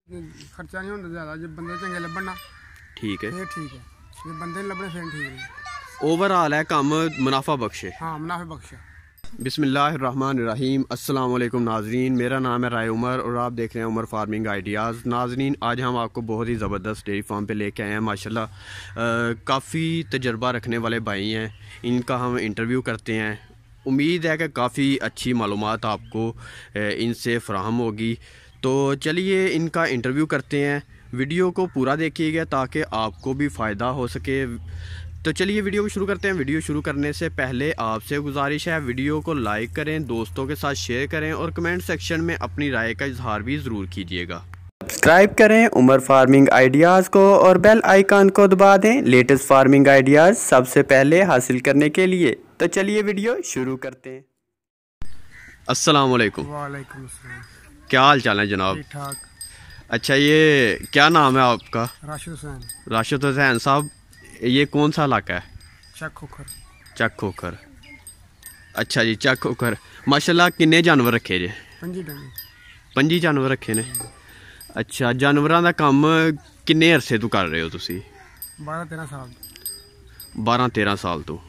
खर्चा नहीं होता ज़्यादा, जब बंदे चंगे लब्भन ना ठीक है, फिर ठीक है, जब बंदे नहीं लब्भने फिर ठीक नहीं। ओवरऑल है काम मुनाफा बख्शे। हाँ, मुनाफे बख्शे। बिस्मिल्लाहिर्रहमानिर्रहीम। अस्सलाम वालेकुम नाजरीन, मेरा नाम है राय उमर और आप देख रहे हैं उमर फार्मिंग आइडियाज़। नाजरीन, आज हम आपको बहुत ही ज़बरदस्त डेयरी फार्म पे लेके आए हैं। माशाल्लाह काफ़ी तजर्बा रखने वाले भाई हैं, इनका हम इंटरव्यू करते हैं। उम्मीद है कि काफ़ी अच्छी मालूमात आपको इनसे फ़राहम होगी। तो चलिए इनका इंटरव्यू करते हैं। वीडियो को पूरा देखिएगा ताकि आपको भी फ़ायदा हो सके। तो चलिए वीडियो को शुरू करते हैं। वीडियो शुरू करने से पहले आपसे गुजारिश है, वीडियो को लाइक करें, दोस्तों के साथ शेयर करें और कमेंट सेक्शन में अपनी राय का इजहार भी ज़रूर कीजिएगा। सब्सक्राइब करें उमर फार्मिंग आइडियाज़ को और बेल आइकन को दबा दें लेटेस्ट फार्मिंग आइडियाज़ सबसे पहले हासिल करने के लिए। तो चलिए वीडियो शुरू करते हैं। अस्सलाम वालेकुम। वालेकुम अस्सलाम। क्या हाल चाल है जनाब? ठीक ठाक। अच्छा, ये क्या नाम है आपका? राशिद हुसैन। राशिद हुसैन साहब, ये कौन सा इलाका है? चक खोखर। चक खोखर। अच्छा जी, चक खोखर। माशाल्लाह किन्ने जानवर रखे जे? 5 जानवर रखे ने। अच्छा, जानवरों का काम किन्ने अरसे तो कर रहे हो तुसी? 12-13 साल। 12-13 साल तो।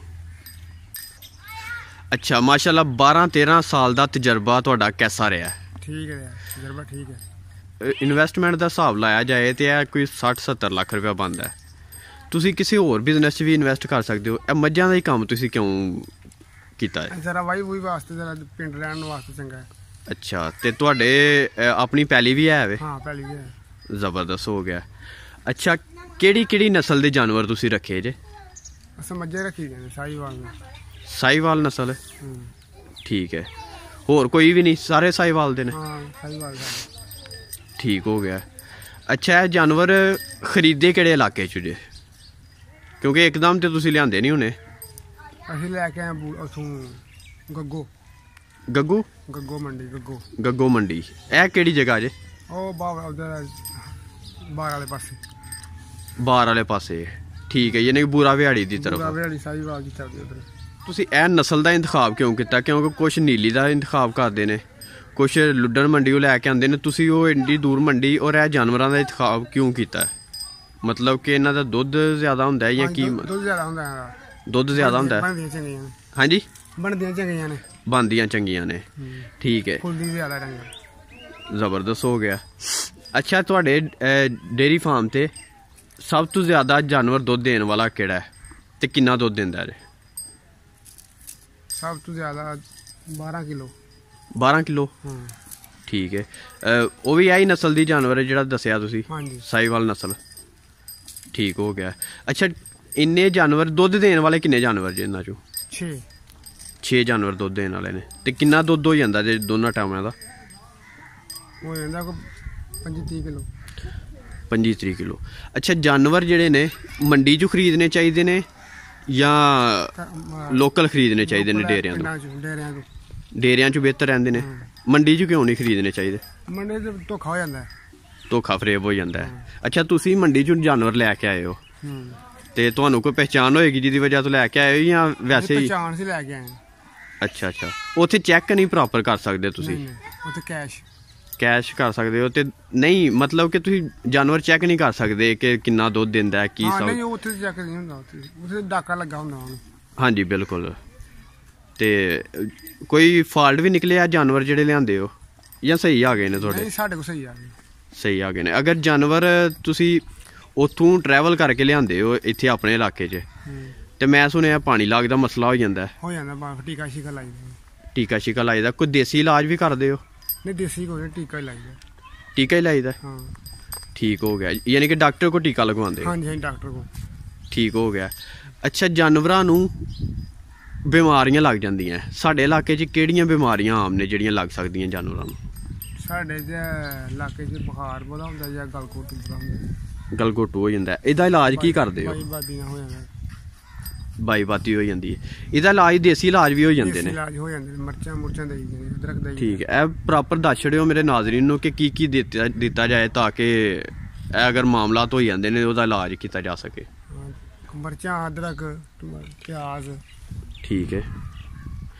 अच्छा, माशाल्लाह 12-13 साल का तजर्बा तुहाडा कैसा रहा है? ठीक है, तजर्बा ठीक है। इन्वेस्टमेंट का हिसाब लाया जाए तो यह कोई 60-70 लाख रुपया बनता है। तुसी किसी होर बिजनेस भी इन्वेस्ट कर सकते हो। यह मझां का ही काम तुसी क्यों कीता है? जरा वाई वही वास्ते, जरा पिंड रहने वास्ते चंगा है। अच्छा, तो तुहाडे अपनी पैली भी है वे? हाँ, पैली भी है। जबरदस्त हो गया। अच्छा, केड़ी नस्ल के जानवर तुसी रखे जे? अस मज्झे रखी ने साहिवाल में। साहिवाल नस्ल? ठीक है। होर कोई भी नहीं, सारे साहिवाल दे ने? हाँ, साहिवाल सारे। ठीक हो गया। अच्छा, ये जानवर खरीदे किहड़े इलाके च जे? क्योंकि एकदम तो तुसी लियाते नहीं होने। ਅਸੀਂ ਲੈ ਕੇ ਆਏ ਉਥੋਂ ਗੱਗੋ ਮੰਡੀ। ਗੱਗੋ ਮੰਡੀ। ਇਹ ਕਿਹੜੀ ਜਗ੍ਹਾ ਜੇ? ਉਹ ਬਾਹਰ ਉਧਰ ਬਾਹਰ ਵਾਲੇ ਪਾਸੇ। ਠੀਕ ਹੈ, ਯਾਨੀ ਕਿ ਬੂਰਾ ਵਿਹਾੜੀ ਦੀ ਤਰਫ। ਬੂਰਾ ਵਿਹਾੜੀ ਸਾਹੀਵਾਲ ਦੀ ਤਰਫ ਉਧਰ। ਤੁਸੀਂ ਇਹ ਨਸਲ ਦਾ ਇੰਤਖਾਬ ਕਿਉਂ ਕੀਤਾ? ਕਿਉਂਕਿ ਕੁਝ ਨੀਲੀ ਦਾ ਇੰਤਖਾਬ ਕਰਦੇ ਨੇ, ਕੁਝ ਲੁੱਡਣ ਮੰਡੀ ਲੈ ਕੇ ਆਉਂਦੇ ਨੇ, ਤੁਸੀਂ ਉਹ ਇੰਨੀ ਦੂਰ ਮੰਡੀ ਔਰ ਇਹ ਜਾਨਵਰਾਂ ਦਾ ਇੰਤਖਾਬ ਕਿਉਂ ਕੀਤਾ? मतलब कि इन्हों का दुध ज्यादा होंदा है या की? दुध ज्यादा होंदा है। दुध ज्यादा होंदा है। बनदियां चंगियां ने। हाँ जी, बनदियां चंगियां ने। बनदियां चंगियां ने। ठीक है, फुल्ली ज्यादा रंग। जबरदस्त हो गया। अच्छा, तुहाडे डेयरी फार्म ते सब तो ज्यादा जानवर दुध देने वाला केड़ा है ते कितना दुध दिंदा है? सब तो ज्यादा 12 किलो। 12 किलो? ठीक है। वो भी यही नस्ल दी जानवर है जिहड़ा दस्सिया तुसीं? हाँ जी, साहिवाल नस्ल। ठीक हो गया। अच्छा, इन्ने जानवर दुध देने वाले किन्ने जानवर जे इन्हां चों? 6 जानवर दुध देने वाले ने। ते किन्ना दुध हो जांदा जे दोनों टाइमां दा? हो जांदा कोई 25-30 किलो। 25-30 किलो। अच्छा, जानवर जेहड़े ने मंडी चों खरीदने चाहिए ने या लोकल खरीदने चाहिए ने डेरियां तो? डेरियां चों बेहतर रहिंदे ने। मंडी चों क्यों नहीं खरीदने चाहिए? मंडी च धोखा हो जांदा है। धोखा फरेब हो जाता है। अच्छा, तुसी मंडी चों जानवर लैके आए हो ते तुहानू कोई पहचान होएगी जिहदी वजह तो लैके आए हो या वैसे ही? पहचान से लैके आए। अच्छा, उत्थे चेक नहीं प्रॉपर कर सकदे तुसी? उत्थे कैश कर सकदे हो ते नहीं, मतलब कि तुसी जानवर चेक नहीं कर सकदे कि किन्ना दुध दिंदा है की? हां, नहीं, उत्थे चेक नहीं हुंदा, उत्थे डाका लगा हुंदा। हाँ जी, बिल्कुल। ते कोई फॉल्ट भी निकले जानवर जेहड़े लिआंदे हो या सही आ गए ने तुहाडे? नहीं, साडे को सही आ गए। सही आ गए ने। अगर जानवर तुसी उथों ट्रैवल करके लिआंदे हो इत्थे अपने इलाके च ते मैं सुनिया पानी लाग दा मसला हो जांदा है। हो जांदा, टीका शीका लाईदा। टीका लाईदा। कोई देसी इलाज भी करदे हो? नहीं, देसी कोई टीका ही लाईदा। टीका ही लाईदा? हाँ। ठीक हो गया, यानी कि डॉक्टर को टीका लगवांदे? हाँ जी, डॉक्टर को। ठीक हो गया। अच्छा, जानवरां नूं बीमारियां लग जांदियां, साडे इलाके च किहड़ियां बीमारियां आम ने जिहड़ियां लग सकदियां जानवरां नूं? साडे इलाके च बुखार बड़ा होंदा या गलघोटू बड़ा होंदा। गलघोटू हो जांदा है। इहदा इलाज की करदे हो? बाई बाती हो जाती है। इहदा इलाज देसी इलाज भी हो जाते हैं? इलाज हो जाते हैं, मिर्चां देई दियां, अदरक देई। ठीक है, प्रॉपर दस छड़ियो मेरे नाज़रीन नूं कि की दिता जाए ताकि अगर मामला हो जाते हैं उसका इलाज किया जा सके। मिर्चां, अदरक, प्याज। ठीक है।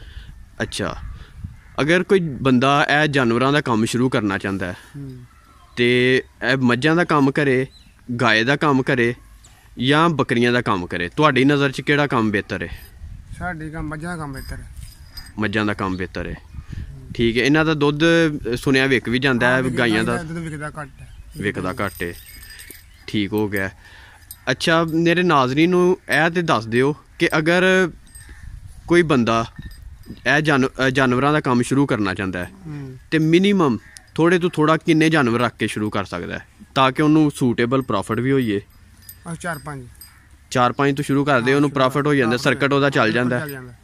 अच्छा, अगर कोई बंदा जानवरों का काम शुरू करना चाहता है ਤੇ ਇਹ ਮੱਝਾਂ ਦਾ ਕੰਮ ਕਰੇ, ਗਾਏ ਦਾ ਕੰਮ ਕਰੇ ਜਾਂ ਬੱਕਰੀਆਂ ਦਾ ਕੰਮ ਕਰੇ, ਤੁਹਾਡੀ ਨਜ਼ਰ 'ਚ ਕਿਹੜਾ ਕੰਮ ਬਿਹਤਰ ਹੈ? ਸਾਡੇ ਕੰਮ ਮੱਝਾਂ ਦਾ ਕੰਮ ਬਿਹਤਰ ਹੈ। ਮੱਝਾਂ ਦਾ ਕੰਮ ਬਿਹਤਰ ਹੈ, ਠੀਕ ਹੈ। ਇਹਨਾਂ ਦਾ ਦੁੱਧ ਸੁਣਿਆ ਵਿਕ ਵੀ ਜਾਂਦਾ ਹੈ, ਗਾਈਆਂ ਦਾ ਵਿਕਦਾ ਘੱਟ ਹੈ। ਵਿਕਦਾ ਘੱਟ ਹੈ, ਠੀਕ ਹੋ ਗਿਆ। ਅੱਛਾ, ਮੇਰੇ ਨਾਜ਼ਰੀਨ ਨੂੰ ਇਹ ਤੇ ਦੱਸ ਦਿਓ ਕਿ ਅਗਰ ਕੋਈ ਬੰਦਾ ਇਹ ਜਾਨਵਰਾਂ ਦਾ ਕੰਮ ਸ਼ੁਰੂ ਕਰਨਾ ਚਾਹੁੰਦਾ ਹੈ ਤੇ ਮਿਨੀਮਮ ਥੋੜੇ ਤੋਂ ਥੋੜਾ ਕਿੰਨੇ ਜਾਨਵਰ ਰੱਖ ਕੇ ਸ਼ੁਰੂ ਕਰ ਸਕਦਾ ਹੈ ਤਾਂ ਕਿ ਉਹਨੂੰ ਸੂਟੇਬਲ ਪ੍ਰੋਫਿਟ ਵੀ ਹੋਈਏ? 4-5 ਤੋਂ ਸ਼ੁਰੂ ਕਰਦੇ, ਉਹਨੂੰ ਪ੍ਰੋਫਿਟ ਹੋ ਜਾਂਦਾ, ਸਰਕਟ ਉਹਦਾ ਚੱਲ ਜਾਂਦਾ।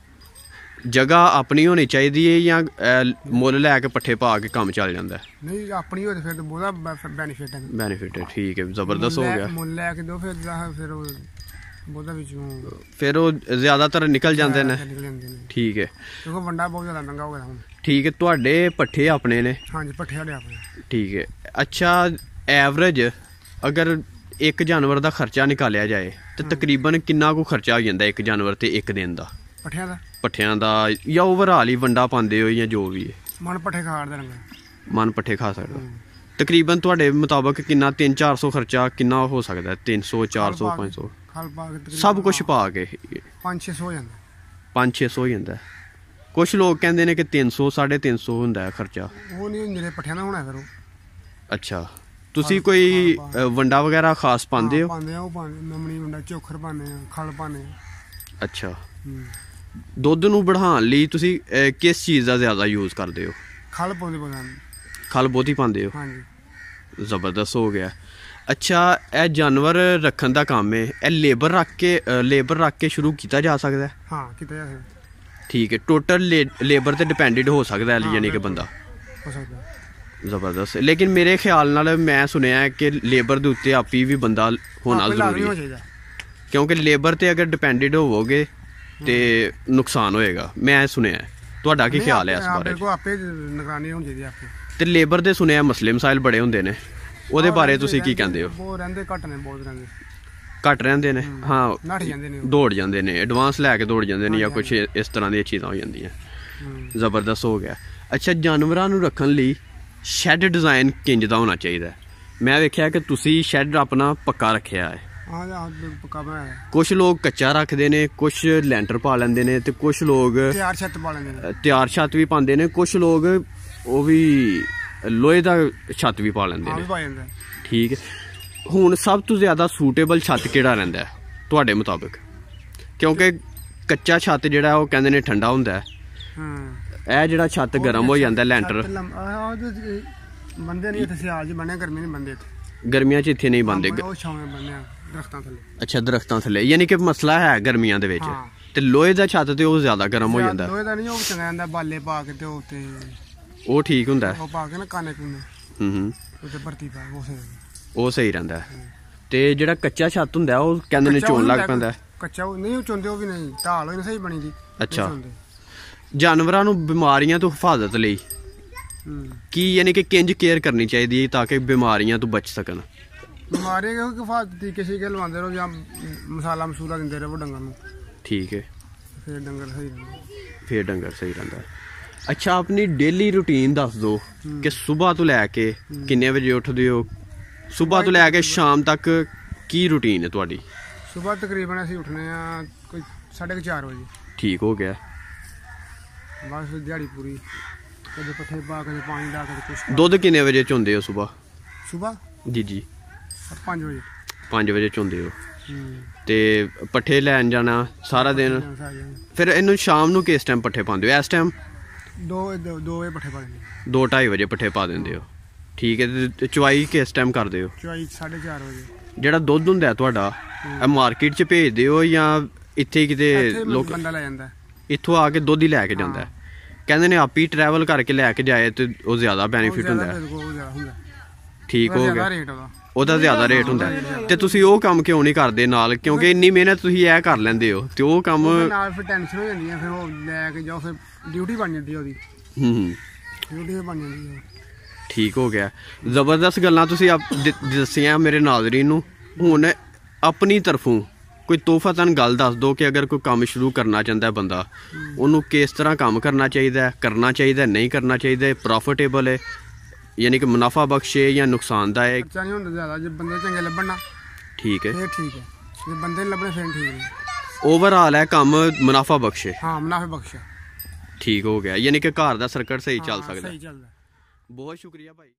ਜਗ੍ਹਾ ਆਪਣੀ ਹੋਣੀ ਚਾਹੀਦੀ ਹੈ ਜਾਂ ਮੁੱਲ ਲੈ ਕੇ ਪੱਠੇ ਪਾ ਕੇ ਕੰਮ ਚੱਲ ਜਾਂਦਾ? ਨਹੀਂ, ਆਪਣੀ ਹੋਵੇ ਫਿਰ ਬਹੁਤਾ ਬੈਨੀਫਿਟ ਹੈ। ਬੈਨੀਫਿਟ ਹੈ, ਠੀਕ ਹੈ, ਜ਼ਬਰਦਸਤ ਹੋ ਗਿਆ। ਮੁੱਲ ਲੈ ਕੇ ਦੋ ਫਿਰ ਬਹੁਤਾ ਵਿੱਚੋਂ ਫਿਰ ਉਹ ਜ਼ਿਆਦਾਤਰ ਨਿਕਲ ਜਾਂਦੇ ਨੇ, ਠੀਕ ਹੈ, ਕਿਉਂਕਿ ਵੰਡਾ ਬਹੁਤ ਜ਼ਿਆਦਾ ਮਹਿੰਗਾ ਹੋ ਗਿਆ ਹੁਣ। ਠੀਕ ਹੈ, ਤੁਹਾਡੇ ਪੱਠੇ ਆਪਣੇ ਨੇ? ਹਾਂਜੀ, ਪੱਠੇ ਸਾਡੇ ਆਪਣੇ। ਠੀਕ ਹੈ। ਅੱਛਾ, ਐਵਰੇਜ ਅਗਰ ਇੱਕ ਜਾਨਵਰ ਦਾ ਖਰਚਾ ਨਿਕਾਲਿਆ ਜਾਏ ਤੇ ਤਕਰੀਬਨ ਕਿੰਨਾ ਕੁ ਖਰਚਾ ਹੋ ਜਾਂਦਾ ਇੱਕ ਜਾਨਵਰ ਤੇ ਇੱਕ ਦਿਨ ਦਾ? ਪੱਠਿਆਂ ਦਾ ਜਾਂ ਓਵਰਆਲ ਹੀ ਵੰਡਾ ਪਾਉਂਦੇ ਹੋ ਜਾਂ ਜੋ ਵੀ ਹੈ? ਮਨ ਪੱਠੇ ਖਾੜਦਾ ਰੰਗਾ, ਮਨ ਪੱਠੇ ਖਾ ਸਕਦਾ। ਤਕਰੀਬਨ ਤੁਹਾਡੇ ਮੁਤਾਬਕ ਕਿੰਨਾ 300-400 ਖਰਚਾ ਕਿੰਨਾ ਹੋ ਸਕਦਾ? 300, 400, 500 ਸਭ ਕੁਝ ਪਾ ਕੇ 500-600 ਹੋ ਜਾਂਦਾ। 500-600 ਹੋ ਜਾਂਦਾ। ਕੁਝ ਲੋਕ ਕਹਿੰਦੇ ਨੇ ਕਿ 300, 350 ਹੁੰਦਾ ਹੈ ਖਰਚਾ। ਉਹ ਨਹੀਂ, ਜਿਹੜੇ ਪੱਠਿਆਂ ਦਾ ਹੋਣਾ ਫਿਰ ਉਹ। ਅੱਛਾ, ਤੁਸੀਂ ਕੋਈ ਵੰਡਾ ਵਗੈਰਾ ਖਾਸ ਪਾਉਂਦੇ ਹੋ? ਪਾਉਂਦੇ ਆ, ਉਹ ਪਾਉਂਦੇ ਨਮਣੀ ਵੰਡਾ, ਚੋਖਰ ਪਾਉਂਦੇ ਆ, ਖਲ ਪਾਉਂਦੇ ਆ। ਅੱਛਾ, ਦੁੱਧ ਨੂੰ ਵਧਾਉਣ ਲਈ ਤੁਸੀਂ ਕਿਸ ਚੀਜ਼ ਦਾ ਜ਼ਿਆਦਾ ਯੂਜ਼ ਕਰਦੇ ਹੋ? ਖਲ ਪਾਉਂਦੇ ਪਤਾ? ਖਲ ਬਹੁਤੀ ਪਾਉਂਦੇ ਹੋ? ਹਾਂਜੀ। ਜ਼ਬਰਦਸਤ ਹੋ ਗਿਆ। ਅੱਛਾ, ਇਹ ਜਾਨਵਰ ਰੱਖਣ ਦਾ ਕੰਮ ਹੈ, ਇਹ ਲੇਬਰ ਰੱਖ ਕੇ ਸ਼ੁਰੂ ਕੀਤਾ ਜਾ ਸਕਦਾ? ਹਾਂ, ਕੀਤਾ ਜਾ ਸਕਦਾ। ਠੀਕ ਹੈ, ਟੋਟਲ ਲੇਬਰ ਤੇ ਡਿਪੈਂਡਡ ਹੋ ਸਕਦਾ ਹੈ ਯਾਨੀ ਕਿ ਬੰਦਾ? ਹੋ ਸਕਦਾ। ਜ਼ਬਰਦਸਤ। ਲੇਕਿਨ ਮੇਰੇ ਖਿਆਲ ਨਾਲ ਮੈਂ ਸੁਣਿਆ ਹੈ ਕਿ ਲੇਬਰ ਦੇ ਉੱਤੇ ਆਪੀ ਵੀ ਬੰਦਾ ਹੋਣਾ ਜ਼ਰੂਰੀ ਹੈ, ਕਿਉਂਕਿ ਲੇਬਰ ਤੇ ਅਗਰ ਡਿਪੈਂਡਡ ਹੋਵੋਗੇ ਤੇ ਨੁਕਸਾਨ ਹੋਏਗਾ, ਮੈਂ ਸੁਣਿਆ। ਤੁਹਾਡਾ ਕੀ ਖਿਆਲ ਹੈ ਇਸ ਬਾਰੇ? ਆਪੇ ਨਿਗਰਾਨੀ ਹੋਣੀ ਚਾਹੀਦੀ ਆਪੇ। ਤੇ ਲੇਬਰ ਦੇ ਸੁਣਿਆ ਮਸਲੇ ਮਸਾਇਲ ਬੜੇ ਹੁੰਦੇ ਨੇ, ਉਹਦੇ ਬਾਰੇ ਤੁਸੀਂ ਕੀ ਕਹਿੰਦੇ ਹੋ? ਬਹੁਤ ਰਹਿੰਦੇ ਘੱਟ ਨੇ, ਬਹੁਤ ਰਹਿੰਦੇ ਘੱਟ ਰਹਿੰਦੇ ਨੇ। ਹਾਂ, ਨੱਠ ਜਾਂਦੇ ਨੇ, ਦੌੜ ਜਾਂਦੇ ਨੇ, ਐਡਵਾਂਸ ਲੈ ਕੇ ਦੌੜ ਜਾਂਦੇ ਨੇ ਜਾਂ ਕੁਝ ਇਸ ਤਰ੍ਹਾਂ ਦੀਆਂ ਚੀਜ਼ਾਂ ਹੋ ਜਾਂਦੀਆਂ। ਜ਼ਬਰਦਸਤ ਹੋ ਗਿਆ। ਅੱਛਾ, ਜਾਨਵਰਾਂ ਨੂੰ ਰੱਖਣ ਲਈ ਸ਼ੈੱਡ ਡਿਜ਼ਾਈਨ ਕਿੰਜ ਦਾ ਹੋਣਾ ਚਾਹੀਦਾ? ਮੈਂ ਵੇਖਿਆ ਕਿ ਤੁਸੀਂ ਸ਼ੈੱਡ ਆਪਣਾ ਪੱਕਾ ਰੱਖਿਆ ਹੈ। ਪੱਕਾ ਬਣਾਇਆ। ਕੁਝ ਲੋਕ ਕੱਚਾ ਰੱਖਦੇ ਨੇ, ਕੁਝ ਲੈਂਟਰ ਪਾ ਲੈਂਦੇ ਨੇ ਤੇ ਕੁਝ ਲੋਕ ਤਿਆਰ ਛੱਤ ਪਾ ਲੈਂਦੇ ਨੇ। ਤਿਆਰ ਛੱਤ ਵੀ ਪਾਉਂਦੇ ਨੇ, ਕੁਝ ਲੋਕ ਉਹ ਵੀ ਲੋਹੇ ਦਾ ਛੱਤ ਵੀ ਪਾ ਲੈਂਦੇ ਨੇ। ਠੀਕ ਹੈ, ਹੁਣ ਸਭ ਤੋਂ ਜ਼ਿਆਦਾ ਸੂਟੇਬਲ ਛੱਤ ਕਿਹੜਾ ਰਹਿੰਦਾ ਹੈ ਤੁਹਾਡੇ ਮੁਤਾਬਿਕ? ਕਿਉਂਕਿ ਕੱਚਾ ਛੱਤ ਜਿਹੜਾ ਉਹ ਕਹਿੰਦੇ ਨੇ ਠੰਡਾ ਹੁੰਦਾ ਹੈ, ਇਹ ਜਿਹੜਾ ਛੱਤ ਗਰਮ ਹੋ ਜਾਂਦਾ ਲੈਂਟਰ। ਬੰਦੇ ਨਹੀਂ ਇੱਥੇ ਸਿਆਲ 'ਚ ਬਣਿਆ, ਗਰਮੀ ਨਹੀਂ ਬੰਦੇ ਇੱਥੇ। ਗਰਮੀਆਂ 'ਚ ਇੱਥੇ ਨਹੀਂ ਬੰਦੇ। ਦਰਖਤਾਂ ਥੱਲੇ। ਅੱਛਾ, ਦਰਖਤਾਂ ਥੱਲੇ, ਯਾਨੀ ਕਿ ਮਸਲਾ ਹੈ ਗਰਮੀਆਂ ਦੇ ਵਿੱਚ। ਤੇ ਲੋਹੇ ਦਾ ਛੱਤ ਤੇ ਉਹ ਜ਼ਿਆਦਾ ਗਰਮ ਹੋ ਜਾਂਦਾ। ਲੋਹੇ ਦਾ ਨਹੀਂ, ਉਹ ਚੰਗਾ ਜਾਂਦਾ, ਬਾਲੇ ਪਾ ਕੇ ਤੇ ਉੱਤੇ ਉਹ ਠੀਕ ਹੁੰਦਾ, ਉਹ ਪਾ ਕੇ ਨਾ ਕਾਨੇ ਕੂਨੇ ਉੱਤੇ ਭਰਤੀ ਪਾ, ਉਹ ਸਹੀ ਰਹਿੰਦਾ। ਤੇ ਜਿਹੜਾ ਕੱਚਾ ਛੱਤ ਹੁੰਦਾ ਉਹ ਕਹਿੰਦੇ ਨੇ ਚੋਣ ਲੱਗ ਪੈਂਦਾ। ਕੱਚਾ ਨਹੀਂ, ਉਹ ਚੁੰਦੇ, ਉਹ ਵੀ ਨਹੀਂ, ਢਾਲ ਹੋਈ ਸਹੀ ਬਣੀ ਦੀ। ਅੱਛਾ, ਜਾਨਵਰਾਂ ਨੂੰ ਬਿਮਾਰੀਆਂ ਤੋਂ ਹਿਫਾਜ਼ਤ ਲਈ ਕੀ ਯਾਨੀ ਕਿ ਕਿੰਜ ਕੇਅਰ ਕਰਨੀ ਚਾਹੀਦੀ ਹੈ ਤਾਂ ਕਿ ਬਿਮਾਰੀਆਂ ਤੋਂ ਬਚ ਸਕਣ? ਬਿਮਾਰੀਆਂ ਕਿਉਂਕਿ ਹਿਫਾਜ਼ਤ ਟੀਕੇ ਸ਼ੀਕੇ ਲਵਾਉਂਦੇ ਰਹੋ ਜਾਂ ਮਸਾਲਾ ਮਸੂਲਾ ਦਿੰਦੇ ਰਹੋ ਡੰਗਰ ਨੂੰ। ਠੀਕ ਹੈ, ਫਿਰ ਡੰਗਰ ਸਹੀ ਰਹਿੰਦਾ। ਅੱਛਾ, ਆਪਣੀ ਡੇਲੀ ਰੂਟੀਨ ਦੱਸ ਦਿਓ ਕਿ ਸਵੇਰ ਤੋਂ ਲੈ ਕੇ ਕਿੰਨੇ ਵਜੇ ਉੱਠਦੇ ਹੋ? ਸਵੇਰ ਤੋਂ ਲੈ ਕੇ ਸ਼ਾਮ ਤੱਕ ਕੀ ਰੂਟੀਨ ਹੈ ਤੁਹਾਡੀ? ਸਵੇਰ ਤਕਰੀਬਨ ਅਸੀਂ ਉੱਠਨੇ ਆ ਕੋਈ 4:30 ਵਜੇ। ਠੀਕ ਹੋ ਗਿਆ। ਬਸ ਦਿਹਾੜੀ ਪੂਰੀ, ਕਦੇ ਪੱਠੇ ਪਾ, ਕਦੇ ਪਾਣੀ ਡਾ, ਕਦੇ ਕੁਛ। ਦੁੱਧ ਕਿੰਨੇ ਵਜੇ ਚੋਂਦੇ ਹੋ ਸੁਬਾ? ਜੀ 5 ਵਜੇ। 5 ਵਜੇ ਚੋਂਦੇ ਹੋ ਤੇ ਪੱਠੇ ਲੈਣ ਜਾਣਾ ਸਾਰਾ ਦਿਨ? ਫਿਰ ਇਹਨੂੰ ਸ਼ਾਮ ਨੂੰ ਕਿਸ ਟਾਈਮ ਪੱਠੇ ਪਾਉਂਦੇ ਹੋ? ਇਸ ਟਾਈਮ 2 ਵਜੇ ਪੱਠੇ ਪਾ ਦਿੰਦੇ। 2-2:30 ਵਜੇ ਪੱਠੇ ਪਾ ਦਿੰਦੇ ਹੋ, ਠੀਕ ਹੈ। ਤੇ ਚੁਆਈ ਕਿਸ ਟਾਈਮ ਕਰਦੇ ਹੋ? ਚੁਆਈ 4:30 ਵਜੇ। ਜਿਹੜਾ ਦੁੱਧ ਹੁੰਦਾ ਤੁਹਾਡਾ, ਇਹ ਮਾਰਕੀਟ 'ਚ ਭੇਜਦੇ ਹੋ ਜਾਂ ਇੱਥੇ ਕਿਤੇ ਲੋਕ ਬੰਦਾ ਲੈ ਜਾਂਦਾ? ਇੱਥੋਂ ਆ ਕੇ ਦੁੱਧ ਹੀ ਲੈ ਕੇ ਜਾਂਦਾ। ਕਹਿੰਦੇ ਨੇ ਆਪੀ ਟਰੈਵਲ ਕਰਕੇ ਲੈ ਕੇ ਜਾਏ ਤੇ ਉਹ ਜ਼ਿਆਦਾ ਬੈਨੀਫਿਟ ਹੁੰਦਾ। ਠੀਕ ਹੋ ਗਿਆ, ਉਹਦਾ ਜ਼ਿਆਦਾ ਰੇਟ ਹੁੰਦਾ। ਤੇ ਤੁਸੀਂ ਉਹ ਕੰਮ ਕਿਉਂ ਨਹੀਂ ਕਰਦੇ ਨਾਲ? ਕਿਉਂਕਿ ਇੰਨੀ ਮਿਹਨਤ ਤੁਸੀਂ ਇਹ ਕਰ ਲੈਂਦੇ ਹੋ ਤੇ ਉਹ ਕੰਮ ਨਾਲ ਫਿਰ ਟੈਨਸ਼ਨ ਹੋ ਜਾਂਦੀ ਹੈ, ਫਿਰ ਉਹ ਲੈ ਕੇ ਜਾਓ, ਫਿਰ ਡਿਊਟੀ ਬਣ ਜਾਂਦੀ ਉਹਦੀ। ਡਿਊਟੀ ਬਣ ਜਾਂਦੀ ਹੈ। ਠੀਕ ਹੋ ਗਿਆ। ਜ਼ਬਰਦਸਤ ਗੱਲਾਂ ਤੁਸੀਂ ਦੱਸੀਆਂ ਮੇਰੇ ਨਾਜ਼ਰੀਨ ਨੂੰ। ਹੁਣ ਆਪਣੀ ਤਰਫੋਂ ਕੋਈ ਤੋਹਫਾਤਨ ਗੱਲ ਦੱਸ ਦਿਓ ਕਿ ਅਗਰ ਕੋਈ ਕੰਮ ਸ਼ੁਰੂ ਕਰਨਾ ਚਾਹੁੰਦਾ ਬੰਦਾ, ਉਹਨੂੰ ਕਿਸ ਤਰ੍ਹਾਂ ਕੰਮ ਕਰਨਾ ਚਾਹੀਦਾ, ਨਹੀਂ ਕਰਨਾ ਚਾਹੀਦਾ, ਪ੍ਰੋਫਿਟੇਬਲ ਹੈ, यानी कि मुनाफा बख्श है या नुकसानदायक? खर्चा नहीं होता ज़्यादा, जब बंदे चंगे लभन ना ठीक है, फिर ठीक है, जब बंदे नहीं लभने फिर ठीक नहीं। ओवरऑल है काम मुनाफा बख्श है। हाँ मुनाफे बख्श है। ठीक हो गया, यानी कि घर दा सर्कट सही चल सकता है। सही चलता है। बहुत शुक्रिया भाई।